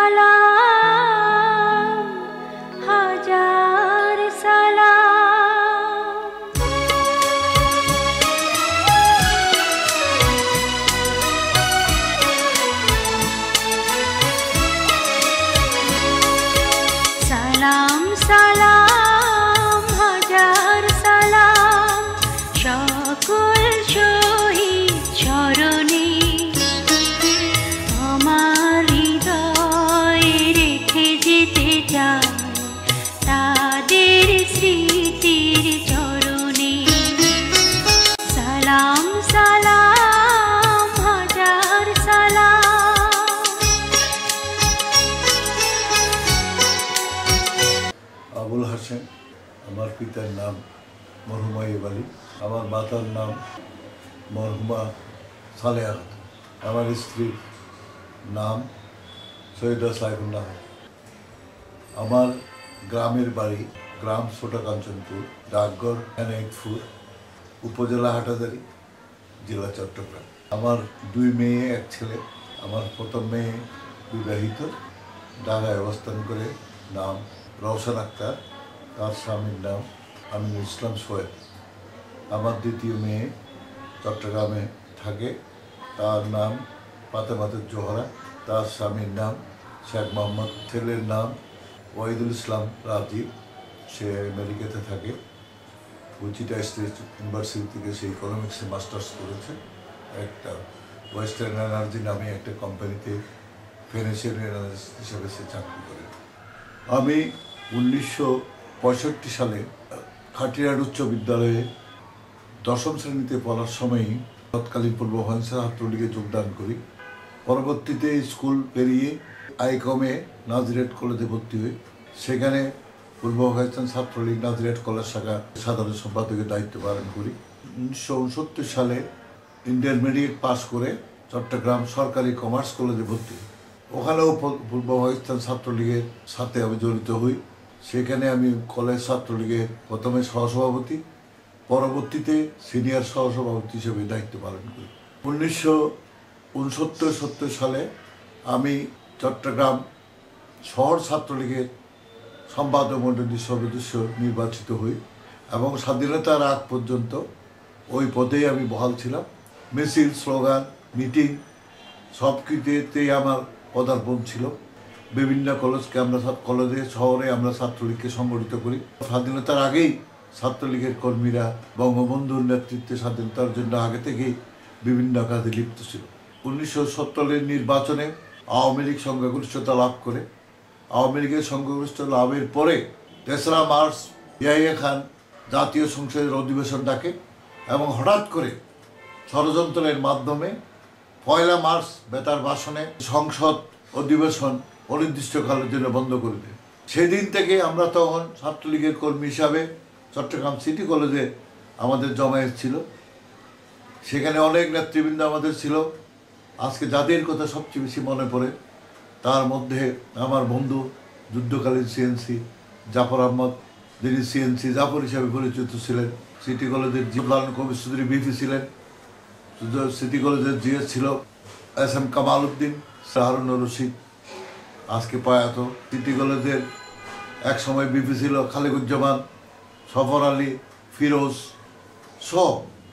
সালাম হাজার সালাম সালাম সালাম হাজার সালাম সকল শহীদ চরণে আমার হৃদয়ে রেখে যেতে চাই তাদের স্মৃতির চরণে সালাম সালাম হাজার সালাম। আবুল হাসেম, আমার পিতার নাম মরহুমা ইবালি, আমার মাতার নাম মরহুমা সালেহা খাতুন, আমার স্ত্রীর নাম সৈয়দা সাইফুল্লাহ। আমার গ্রামের বাড়ি গ্রাম ছোটা কাঞ্চনপুর, ডাকঘর এনায়েতপুর, উপজেলা হাটাজারি, জেলা চট্টগ্রাম। আমার 2 মেয়ে 1 ছেলে। আমার প্রথম মেয়ে বিবাহিত, ঢাকায় অবস্থান করে, নাম রওশন আক্তার, তার স্বামীর নাম আমিনুল ইসলাম সোয়েব। আমার দ্বিতীয় মেয়ে চট্টগ্রামে থাকে, তার নাম ফাতেমাতুজ জোহরা, তার স্বামীর নাম শেখ মোহাম্মদ। ছেলের নাম ওয়াহিদুল ইসলাম রাজীব, সে আমেরিকাতে থাকে। উইচিটা স্টেট ইউনিভার্সিটি থেকে সে ইকোনমিক্সে মাস্টার্স করেছে। একটা ওয়েস্টার্ন এনার্জি নামে একটা কোম্পানিতে ফিনান্সিয়াল অ্যানালিস্ট হিসেবে সে চাকরি করে। আমি 1965 সালে খাটিয়ার উচ্চ বিদ্যালয়ে 10ম শ্রেণীতে পড়ার সময়ই তৎকালীন পূর্ব বাংলাদেশ ছাত্রলীগে যোগদান করি। পরবর্তীতে স্কুল পেরিয়ে আইকমে নাজিরেট কলেজে ভর্তি হই। সেখানে পূর্ব বাংলাদেশ ছাত্রলীগ নাজিরেট কলেজ শাখা সাধারণ সম্পাদকের দায়িত্ব পালন করি। 1969 সালে ইন্টারমিডিয়েট পাস করে চট্টগ্রাম সরকারি কমার্স কলেজে ভর্তি হই। ওখানেও পূর্ব পাকিস্তান ছাত্রলীগের সাথে আমি জড়িত হই। সেখানে আমি কলেজ ছাত্রলীগের প্রথমে সহসভাপতি, পরবর্তীতে সিনিয়র সহসভাপতি হিসেবে দায়িত্ব পালন করি। 1969-70 সালে আমি চট্টগ্রাম শহর ছাত্রলীগের সম্পাদক মণ্ডলীর সদস্য নির্বাচিত হই এবং স্বাধীনতার আগ পর্যন্ত ওই পদেই আমি বহাল ছিলাম। মিছিল, স্লোগান, মিটিং সব কিছুতেই আমার পদার্পণ ছিল। বিভিন্ন কলেজে শহরে আমরা ছাত্রলীগকে সংগঠিত করি। স্বাধীনতার আগেই ছাত্রলীগের কর্মীরা বঙ্গবন্ধুর নেতৃত্বে স্বাধীনতার জন্য আগে থেকেই বিভিন্ন কাজে লিপ্ত ছিল। 1970 নির্বাচনে আওয়ামী লীগ সংখ্যাগরিষ্ঠতা লাভ করে। আওয়ামী লীগের সংখ্যাগরিষ্ঠতা লাভের পরে 3রা মার্চ ইয়াহিয়া খান জাতীয় সংসদের অধিবেশন ডাকে এবং হঠাৎ করে ষড়যন্ত্রের মাধ্যমে 1 মার্চ বেতার ভাষণে সংসদ অধিবেশন অনির্দিষ্টকালের জন্য বন্ধ করে দেয়। সেদিন থেকে আমরা তখন ছাত্রলীগের কর্মী হিসাবে চট্টগ্রাম সিটি কলেজে আমাদের জমায়েত ছিল। সেখানে অনেক নেতৃবৃন্দ আমাদের ছিল। আজকে যাদের কথা সবচেয়ে বেশি মনে পড়ে তার মধ্যে আমার বন্ধু যুদ্ধকালীন সিএনসি জাফর আহমদ, যিনি সিএনসি জাফর হিসাবে পরিচিত ছিলেন। সিটি কলেজের জিবলাল কবির চৌধুরী বিপি ছিলেন। সিটি কলেজের জিএস ছিল SM কামাল উদ্দিন, হারুনুর রশিদ, আজকে প্রয়াত। সিটি কলেজের এক সময় বিপি ছিল খালিকুজ্জামান, সফর আলী, ফিরোজ সহ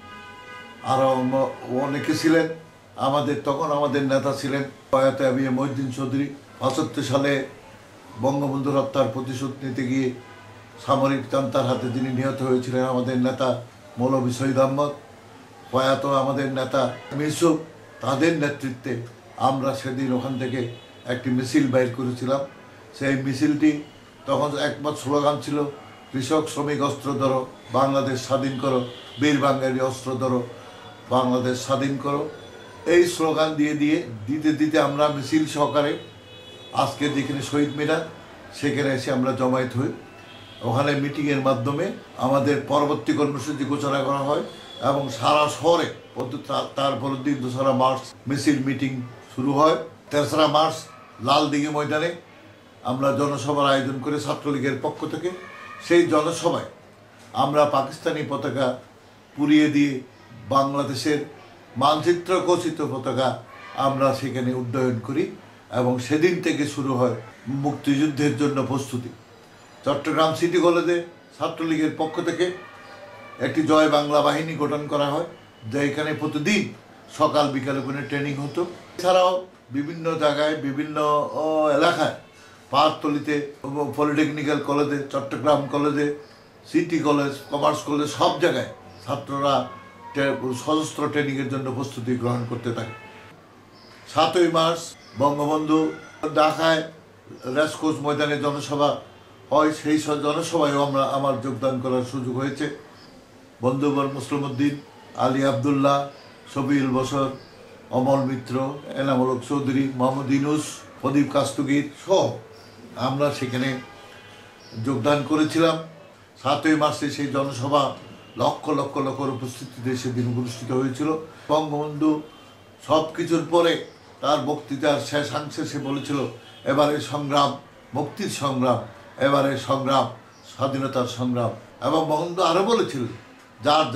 আরও অনেকে ছিলেন। তখন আমাদের নেতা ছিলেন প্রয়াত মহিউদ্দিন চৌধুরী। 75 সালে বঙ্গবন্ধুর হত্যার প্রতিশোধ নিতে গিয়ে সামরিক জান্তার হাতে যিনি নিহত হয়েছিলেন আমাদের নেতা মৌলভী শহীদ আহমদ, প্রয়াত আমাদের নেতা মিসুক, তাদের নেতৃত্বে আমরা সেদিন ওখান থেকে একটি মিছিল বাইর করেছিলাম। সেই মিছিলটি তখন একমাত্র স্লোগান ছিল, কৃষক শ্রমিক অস্ত্র ধরো, বাংলাদেশ স্বাধীন করো, বীর বাঙালি অস্ত্র ধরো, বাংলাদেশ স্বাধীন করো। এই স্লোগান দিতে আমরা মিছিল সহকারে আজকে যেখানে শহীদ মিনার সেখানে এসে আমরা জমায়েত হই। ওখানে মিটিংয়ের মাধ্যমে আমাদের পরবর্তী কর্মসূচি ঘোষণা করা হয় এবং সারা শহরে তারপরের দিন 2রা মার্চ মিছিল মিটিং শুরু হয়। 3রা মার্চ লালদিঘি ময়দানে আমরা জনসভার আয়োজন করে ছাত্রলীগের পক্ষ থেকে। সেই জনসভায় আমরা পাকিস্তানি পতাকা পুড়িয়ে দিয়ে বাংলাদেশের মানচিত্র খচিত পতাকা আমরা সেখানে উড্ডয়ন করি এবং সেদিন থেকে শুরু হয় মুক্তিযুদ্ধের জন্য প্রস্তুতি। চট্টগ্রাম সিটি কলেজে ছাত্রলীগের পক্ষ থেকে একটি জয় বাংলা বাহিনী গঠন করা হয়, যা এখানে প্রতিদিন সকাল বিকালে করে ট্রেনিং হতো। এছাড়াও বিভিন্ন জায়গায় বিভিন্ন এলাকায় পাহাড়তলিতে, পলিটেকনিক্যাল কলেজে, চট্টগ্রাম কলেজে, সিটি কলেজ, কমার্স কলেজ, সব জায়গায় ছাত্ররা সশস্ত্র ট্রেনিংয়ের জন্য প্রস্তুতি গ্রহণ করতে থাকে। 7ই মার্চ বঙ্গবন্ধু ঢাকায় রেসকোর্স ময়দানে জনসভা হয়, সেই জনসভায়ও আমার যোগদান করার সুযোগ হয়েছে। বন্ধুবর মুসলিমউদ্দিন, আলী আবদুল্লাহ, শফিউল বসর, অমল মিত্র, এনামুল হক চৌধুরী, মোহাম্মদ ইউনুস, প্রদীপ কাস্তগীর সহ আমরা সেখানে যোগদান করেছিলাম। 7ই মার্চে সেই জনসভা লক্ষ লক্ষ লোকের উপস্থিতিতে সেদিন অনুষ্ঠিত হয়েছিল। বঙ্গবন্ধু সব কিছুর পরে তার বক্তৃতার শেষাংশে সে বলেছিল, এবারে সংগ্রাম মুক্তির সংগ্রাম, এবারে সংগ্রাম স্বাধীনতার সংগ্রাম। এবং বঙ্গবন্ধু আরও বলেছিল, যার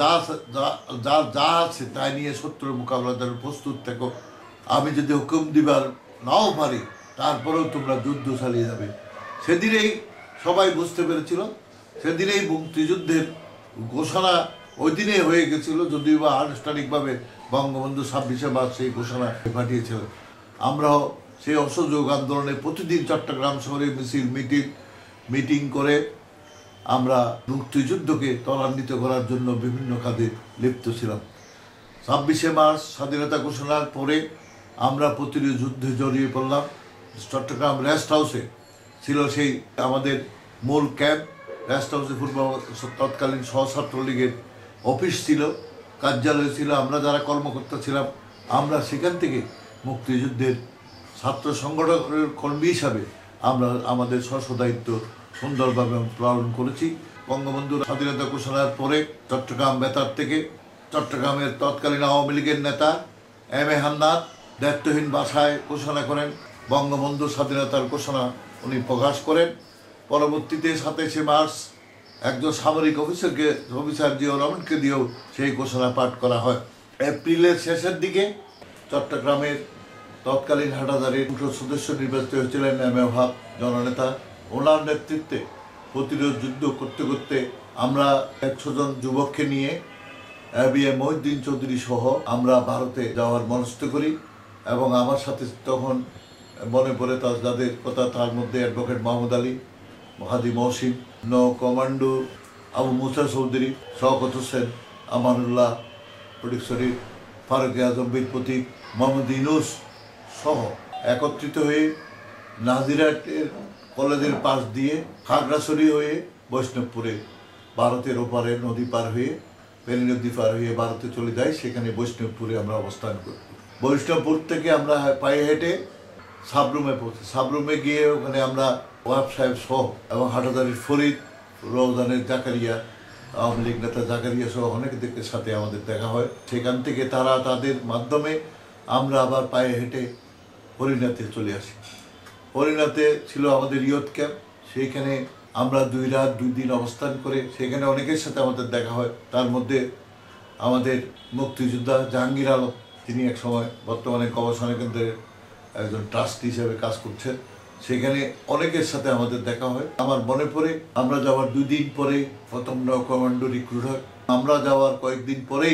যা আছে তাই নিয়ে শত্রুর মোকাবেলা দ্বারা প্রস্তুত থেকো। আমি যদি হুকুম দিবার নাও পারি, তারপরেও তোমরা যুদ্ধ চালিয়ে যাবে। সেদিনেই সবাই বুঝতে পেরেছিল, সেদিনেই মুক্তিযুদ্ধের ঘোষণা ওই দিনেই হয়ে গেছিল, যদিও বা আনুষ্ঠানিকভাবে বঙ্গবন্ধু 26শে মার্চ সেই ঘোষণা পাঠিয়েছিলেন। আমরাও সেই অসহযোগ আন্দোলনে প্রতিদিন চট্টগ্রাম শহরে মিছিল মিটিং করে আমরা মুক্তিযুদ্ধকে ত্বরান্বিত করার জন্য বিভিন্ন কাজে লিপ্ত ছিলাম। 26শে মার্চ স্বাধীনতা ঘোষণার পরে আমরা প্রতিরোধ যুদ্ধে জড়িয়ে পড়লাম। চট্টগ্রাম রেস্ট হাউসে ছিল সেই আমাদের মূল ক্যাম্প। রেস্ট হাউসে তৎকালীন সহছাত্রলীগের অফিস ছিল, কার্যালয় ছিল। আমরা যারা কর্মকর্তা ছিলাম, আমরা সেখান থেকে মুক্তিযুদ্ধের ছাত্র সংগঠনের কর্মী হিসাবে আমরা আমাদের স্ব দায়িত্ব সুন্দরভাবে পালন করেছি। বঙ্গবন্ধুর স্বাধীনতা ঘোষণার পরে চট্টগ্রাম বেতার থেকে চট্টগ্রামের তৎকালীন আওয়ামী লীগের নেতা এম.এ. হান্নান দায়িত্বহীন ভাষায় ঘোষণা করেন, বঙ্গবন্ধু স্বাধীনতার ঘোষণা উনি প্রকাশ করেন। পরবর্তীতে 27শে মার্চ একজন সামরিক অফিসার জিয়াউর রহমানকে দিয়েও সেই ঘোষণা পাঠ করা হয়। এপ্রিলের শেষের দিকে চট্টগ্রামের তৎকালীন হাটাজারির সদস্য নির্বাচিত হয়েছিলেন এম.এ. ওয়াহাব জননেতা। ওনার নেতৃত্বে প্রতিরোধ যুদ্ধ করতে করতে আমরা 100 জন যুবককে নিয়ে বি.এ. মহিউদ্দিন চৌধুরী সহ আমরা ভারতে যাওয়ার মনস্থ করি। এবং আমার সাথে তখন মনে পড়ে যাদের কথা, তার মধ্যে অ্যাডভোকেট মাহমুদ আলী, হাদি মহসিন, কমান্ডো আবু মুসা চৌধুরী, শওকত হোসেন, আমানুল্লাহ, ফটিক শরীফ, ফারুক আজম, বীর প্রতীক, মোহাম্মদ ইউনুস সহ একত্রিত হয়ে নাজিরাটের কলেজের পাশ দিয়ে খাগড়াছড়ি হয়ে বৈষ্ণবপুরে ভারতের ওপারে নদী পার হয়ে ফেনী নদী পার হয়ে ভারতে চলে যাই। সেখানে বৈষ্ণবপুরে আমরা অবস্থান করি। বৈষ্ণবপুর থেকে আমরা পায়ে হেঁটে সাবরুমে পৌঁছি। সাবরুমে গিয়ে ওখানে আমরা ওয়াহাব সাহেব সহ এবং হাটাজারির ফরিদ, রওজানের জাকারিয়া, আওয়ামী লীগ নেতা জাকারিয়া সহ অনেকদের সাথে আমাদের দেখা হয়। সেখান থেকে তাদের মাধ্যমে আমরা আবার পায়ে হেঁটে হরিণাতে চলে আসি। হরিণাতে ছিল আমাদের ইয়ত ক্যাম্প। সেইখানে আমরা 2 রাত 2 দিন অবস্থান করে সেখানে অনেকের সাথে আমাদের দেখা হয়। তার মধ্যে আমাদের মুক্তিযোদ্ধা জাহাঙ্গীর আলম, তিনি এক সময় বর্তমানে গবেষণা কেন্দ্রের একজন ট্রাস্টি হিসেবে কাজ করছেন। সেখানে অনেকের সাথে আমাদের দেখা হয়। আমার মনে পড়ে আমরা যাওয়ার 2 দিন পরে প্রথম কমান্ডো রিক্রুট হয়। আমরা যাওয়ার কয়েকদিন পরেই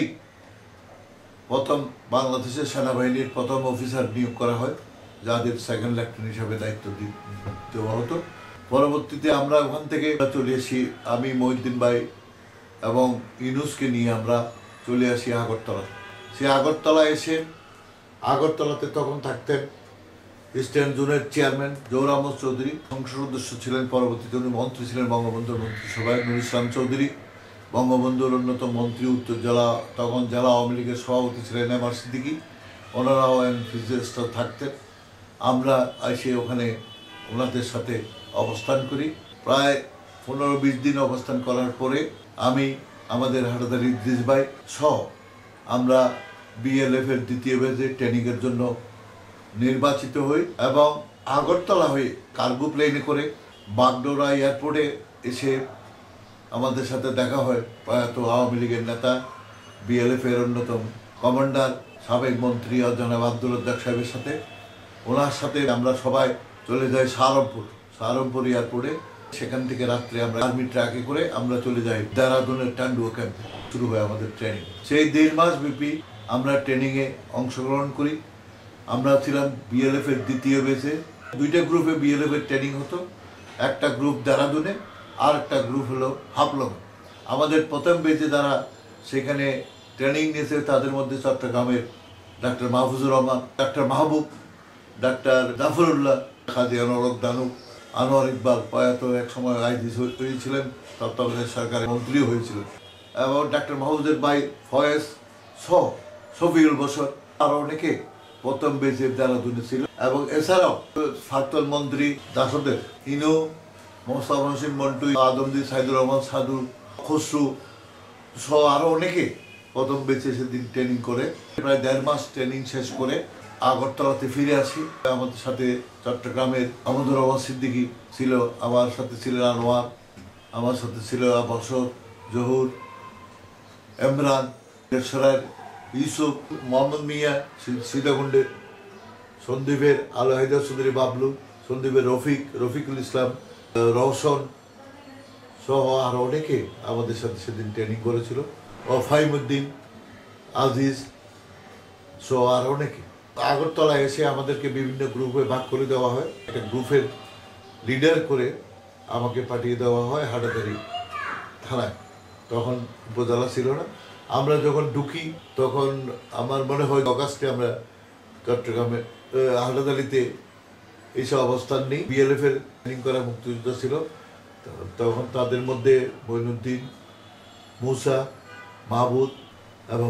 প্রথম বাংলাদেশের সেনাবাহিনীর প্রথম অফিসার নিয়োগ করা হয়, যাদের 2nd লেফটেন্যান্ট হিসাবে দায়িত্ব দেওয়া হতো। পরবর্তীতে আমরা ওখান থেকে চলে আসি, আমি মহিউদ্দিন ভাই এবং ইউনুসকে নিয়ে আমরা চলে আসি আগরতলা। সেই আগরতলা এসে আগরতলাতে তখন থাকতেন ইস্টার্ন জোনের চেয়ারম্যান জহুর আহমদ চৌধুরী, সংসদ সদস্য ছিলেন, পরবর্তীতে উনি মন্ত্রী ছিলেন বঙ্গবন্ধুর মন্ত্রিসভায়। নুর ইসলাম চৌধুরী বঙ্গবন্ধুর অন্যতম মন্ত্রী, উত্তর জেলা তখন জেলা আওয়ামী লীগের সভাপতি ছিলেন এম.আর. সিদ্দিকী, ওনারাও এনথুজিয়াস্ট থাকতেন। আমরা এসে ওখানে ওনাদের সাথে অবস্থান করি। প্রায় 15-20 দিন অবস্থান করার পরে আমি আমাদের হাটাজারি ইদ্রিস ভাই সহ আমরা বিএলএফ-এর 2য় ব্যাচে ট্রেনিংয়ের জন্য নির্বাচিত হই এবং আগরতলা হয়ে কার্গো প্লেনে করে বাগডোরা এয়ারপোর্টে এসে আমাদের সাথে দেখা হয় প্রয়াত আওয়ামী লীগের নেতা, বিএলএফ-এর অন্যতম কমান্ডার, সাবেক মন্ত্রী জনাব আব্দুর রাজ্জাক সাহেবের সাথে। ওনার সাথে আমরা সবাই চলে যাই সাহারনপুর এয়ারপোর্টে। সেখান থেকে রাত্রে আমরা আর্মি ট্রাকে করে আমরা চলে যাই দেহরাদুনের টান্ডুয়া ক্যাম্পে। শুরু হয় আমাদের ট্রেনিং। সেই 1.5 মাস ব্যাপী আমরা ট্রেনিংয়ে অংশগ্রহণ করি। আমরা ছিলাম বিএলএফ এর দ্বিতীয় বেসে। 2টা গ্রুপে বিএলএফ এর ট্রেনিং হতো, একটা গ্রুপ দেহরাদুনে আর একটা গ্রুপ হলো হাফলং। আমাদের প্রথম বেসে যারা সেখানে ট্রেনিং নিয়েছে তাদের মধ্যে চট্টগ্রামের doctor Mahfuzur Rahman, doctor Mahbub, doctor Zafrullah, Kazi Anwar Danu, Anwar Iqbal প্রয়াত এক সময় আইজি হয়েছিলেন, তত্ত্বাবধায়ক সরকারের মন্ত্রীও হয়েছিলেন, এবং ডাক্তার মাহবুবের ভাই ফয়েজ সহ শফিউল বসর আরও অনেকে প্রথম বেজে দেহরাদুনে ছিল। এবং এছাড়াও প্রাক্তন মন্ত্রী দাসদের ইনু, মোস্তাফা হোসেন মন্টু, আদমদি, সাইদুর রহমান সাধু, খসরু সহ আরও অনেকে প্রথম বেঁচে সেদিন ট্রেনিং করে প্রায় 1.5 মাস ট্রেনিং শেষ করে আগরতলাতে ফিরে আসি। আমাদের সাথে চট্টগ্রামের আহমদুর রহমান সিদ্দিকী ছিল, আমার সাথে ছিলেন আনোয়ার, আমার সাথে ছিল বসর, জহুর, ইমরান, দেশরার ইউসুফ, মোহাম্মদ মিয়া সীতাকুণ্ডের, সন্দীপের আলো হায়দার চৌধুরী বাবলু, সন্দীপের রফিকুল ইসলাম, রওশন সহ আরও অনেকে আমাদের সাথে সেদিন ট্রেনিং করেছিল, ও ফাইমুদ্দিন, আজিজ সহ আরও অনেকে। আগরতলা এসে আমাদেরকে বিভিন্ন গ্রুপে ভাগ করে দেওয়া হয়। একটা গ্রুপের লিডার করে আমাকে পাঠিয়ে দেওয়া হয় হাটাদারি থানায়। তখন উপজেলা ছিল না। আমরা যখন ঢুকি তখন আমার মনে হয় অগাস্টে আমরা চট্টগ্রামে হাটাদারিতে এইসব অবস্থান নেই। বিএলএফ এর ট্রেনিং করা মুক্তিযোদ্ধা ছিল তখন। তাদের মধ্যে মঈনুদ্দিন, মুসা, মাহবুব এবং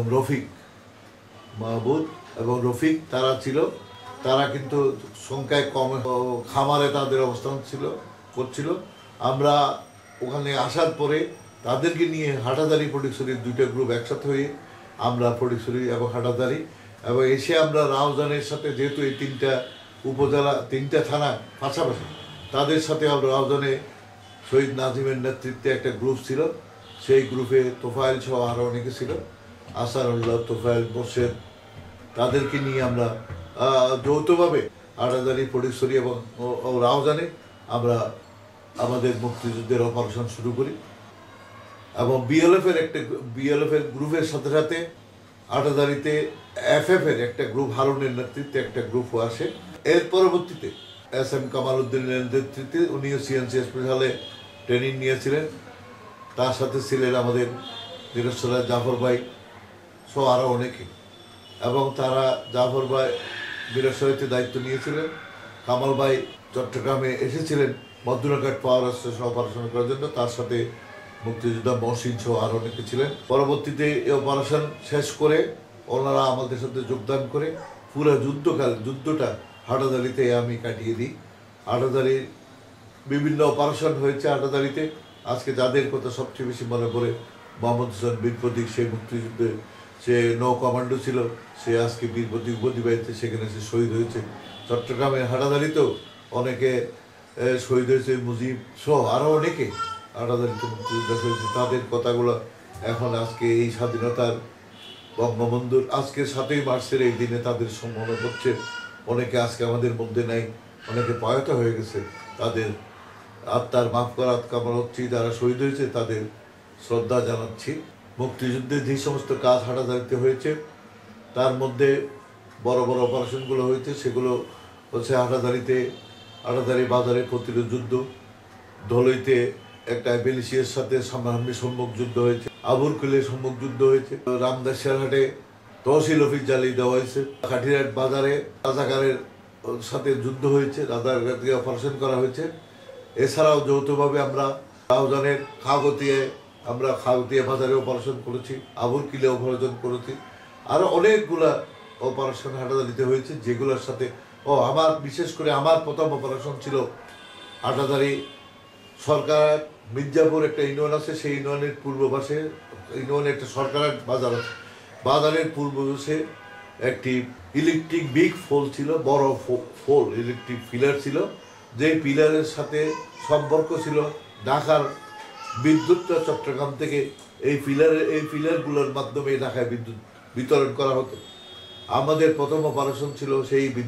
রফিক তারা ছিল। তারা কিন্তু সংখ্যায় কম, খামারে তাদের অবস্থান করছিল। আমরা ওখানে আসার পরে তাদেরকে নিয়ে হাটাদারি ফটিকছড়ির 2টা গ্রুপ একসাথে হয়ে আমরা ফটিকছড়ি এবং হাটাদারি এবং এসে আমরা রাউজানের সাথে, যেহেতু এই 3টা উপজেলা 3টা থানা পাশাপাশি, তাদের সাথে আমরা রাউজানে শহীদ নাজিমের নেতৃত্বে একটা গ্রুপ ছিল। সেই গ্রুপে তোফায়েল সহ আরও অনেকে ছিল, আসানুল্লাহ, তোফায়েল, মোর্শেদ, তাদেরকে নিয়ে আমরা যৌথভাবে হাটাদারি, ফটিকছড়ি এবং রাউজানে আমরা আমাদের মুক্তিযুদ্ধের অপারেশন শুরু করি। এবং বিএলএফ এর গ্রুপের সাথে সাথে হাটাদারিতে এফএফ এর একটা গ্রুপ, হারুনের নেতৃত্বে একটা গ্রুপও আসে। এর পরবর্তীতে এস.এম. কামাল উদ্দিনের নেতৃত্বে উনিও সিএনসি স্পেশালে ট্রেনিং নিয়েছিলেন। তার সাথে ছিলেন আমাদের দিনেশ্বরের জাফর ভাই সহ আরও অনেকে। এবং তারা জাফর ভাই দিনেশ্বরীতে দায়িত্ব নিয়েছিলেন। কামাল ভাই চট্টগ্রামে এসেছিলেন মধ্যনঘাট পাওয়ার স্টেশন অপারেশন করার জন্য। তার সাথে মুক্তিযোদ্ধা মহসিন সহ আরও অনেকে ছিলেন। পরবর্তীতে এই অপারেশন শেষ করে ওনারা আমাদের সাথে যোগদান করে পুরো যুদ্ধটা হাটাদারিতে আমি কাটিয়ে দিই। হাটাদারির বিভিন্ন অপারেশন হয়েছে হাটাদারিতে। আজকে যাদের কথা সবচেয়ে বেশি মনে পড়ে, মোহাম্মদ হোসেন বীর প্রতীক, সে মুক্তিযুদ্ধে সে নৌ কমান্ডো ছিল, সে আজকে বীর প্রতীক উপাধি পাইছে, সেখানে সে শহীদ হয়েছে। চট্টগ্রামের হাটাদারিতেও অনেকে শহীদ হয়েছে, মুজিব সহ আরও অনেকে হাটাদারিতে মুক্তিযুদ্ধ হয়েছে। তাদের কথাগুলো এখন আজকে এই স্বাধীনতার বঙ্গবন্ধুর আজকের 7ই মার্চের এই দিনে তাদের মনে হচ্ছে। অনেকে আজকে আমাদের মধ্যে নাই, অনেকে প্রয়াত হয়ে গেছে। তাদের আত্মার মাফ করার কামনা হচ্ছি। যারা শহীদ হয়েছে তাদের শ্রদ্ধা জানাচ্ছি। মুক্তিযুদ্ধে যে সমস্ত কাজ হাটাদারিতে হয়েছে তার মধ্যে বড় বড় অপারেশনগুলো হয়েছে, সেগুলো হচ্ছে হাটাদারি বাজারে প্রতিরোধ যুদ্ধ, ধলইতে একটা বেলিশিয়ার সাথে সামনাসামনি সম্মুখ যুদ্ধ হয়েছে, আবুরকুলে সম্মুখ যুদ্ধ হয়েছে, রামদাসিয়ারহাটে তহসিল অফিস জ্বালিয়ে দেওয়া হয়েছে, কাঠিরহাট বাজারে রাজাকারের সাথে যুদ্ধ হয়েছে, রাজাকারকে অপারেশন করা হয়েছে। এছাড়াও যৌথভাবে আমরা রাউজানের খাগতিয়া বাজারে অপারেশন করেছি, আবুরকিলে অপারেশন করেছি। আরও অনেকগুলা অপারেশন হাটাদারিতে হয়েছে, যেগুলোর সাথে বিশেষ করে আমার প্রথম অপারেশন ছিল হাটাদারি সরকার মির্জাপুর একটা ইউনিয়ন আছে, সেই ইউনিয়নের পূর্ব পাশে ইউনিয়নে একটা সরকারের বাজার আছে। বাজারের পূর্ব পাশে একটি ইলেকট্রিক বিগ ফোল ছিল, বড় ফোল ইলেকট্রিক পিলার ছিল, যেই পিলারের সাথে সম্পর্ক ছিল ঢাকার বিদ্যুৎটা চট্টগ্রাম থেকে এই পিলারগুলোর মাধ্যমে ঢাকায় বিদ্যুৎ বিতরণ করা হতো। আমাদের প্রথম অপারেশন ছিল সেই বিদ্যুৎ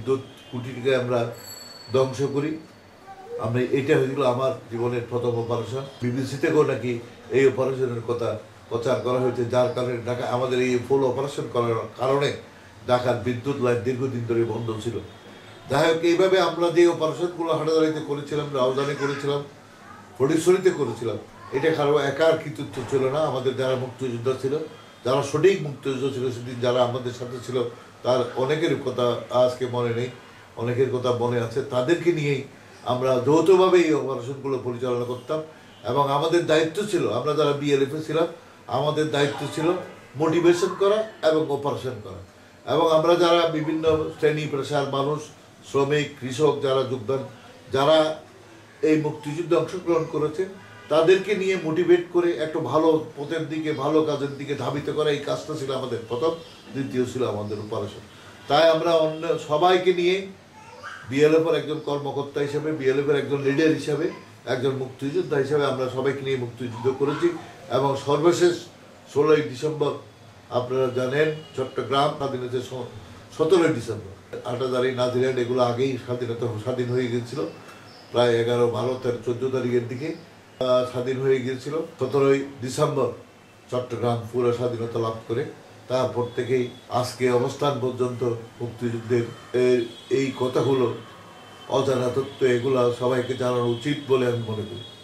কুটিরকে আমরা ধ্বংস করি। আমরা এটা হয়েছিল আমার জীবনের প্রথম অপারেশন। বিবিসি থেকেও নাকি এই অপারেশনের কথা প্রচার করা হয়েছে, যার কারণে ঢাকা আমাদের এই ফুল অপারেশন করার কারণে ঢাকার বিদ্যুৎ লাইন দীর্ঘদিন ধরে বন্ধ ছিল। যাই হোক, এইভাবে আমরা যে অপারেশনগুলো হাটাদারিতে করেছিলাম, রাউজানে করেছিলাম, ফটিকছড়িতে করেছিলাম, এটা কারো একার কৃতিত্ব ছিল না। আমাদের যারা মুক্তিযোদ্ধা ছিল, যারা সঠিক মুক্তিযোদ্ধা ছিল সেদিন, যারা আমাদের সাথে ছিল, তার অনেকের কথা আজকে মনে নেই, অনেকের কথা মনে আছে। তাদেরকে নিয়েই আমরা যৌথভাবে এই অপারেশনগুলো পরিচালনা করতাম। এবং আমাদের দায়িত্ব ছিল, আমরা যারা বিএলএফে ছিলাম, আমাদের দায়িত্ব ছিল মোটিভেশন করা এবং অপারেশন করা। এবং আমরা যারা বিভিন্ন শ্রেণী পেশার মানুষ, শ্রমিক, কৃষক যারা যোগদান, যারা এই মুক্তিযুদ্ধে অংশগ্রহণ করেছে, তাদেরকে নিয়ে মোটিভেট করে একটা ভালো পথের দিকে, ভালো কাজের দিকে ধাবিত করা, এই কাজটা ছিল আমাদের প্রথম। দ্বিতীয় ছিল আমাদের অপারেশন। তাই আমরা অন্য সবাইকে নিয়ে বিএলএফের একজন কর্মকর্তা হিসেবে, বিএলএফের একজন লিডার হিসেবে, একজন মুক্তিযোদ্ধা হিসেবে আমরা সবাইকে নিয়ে মুক্তিযুদ্ধ করেছি। এবং সর্বশেষ 16ই ডিসেম্বর আপনারা জানেন, চট্টগ্রাম স্বাধীন হয়েছে 17ই ডিসেম্বর। হাটাজারি, নাজিরহাট এগুলো আগেই স্বাধীন হয়ে গিয়েছিল, প্রায় 11, 12, 13, 14 তারিখের দিকে স্বাধীন হয়ে গিয়েছিল। 17ই ডিসেম্বর চট্টগ্রাম পুরো স্বাধীনতা লাভ করে। তারপর থেকেই আজকে অবস্থান পর্যন্ত মুক্তিযুদ্ধের এই কথাগুলো, অজানা তথ্য, এগুলো সবাইকে জানানো উচিত বলে আমি মনে করি।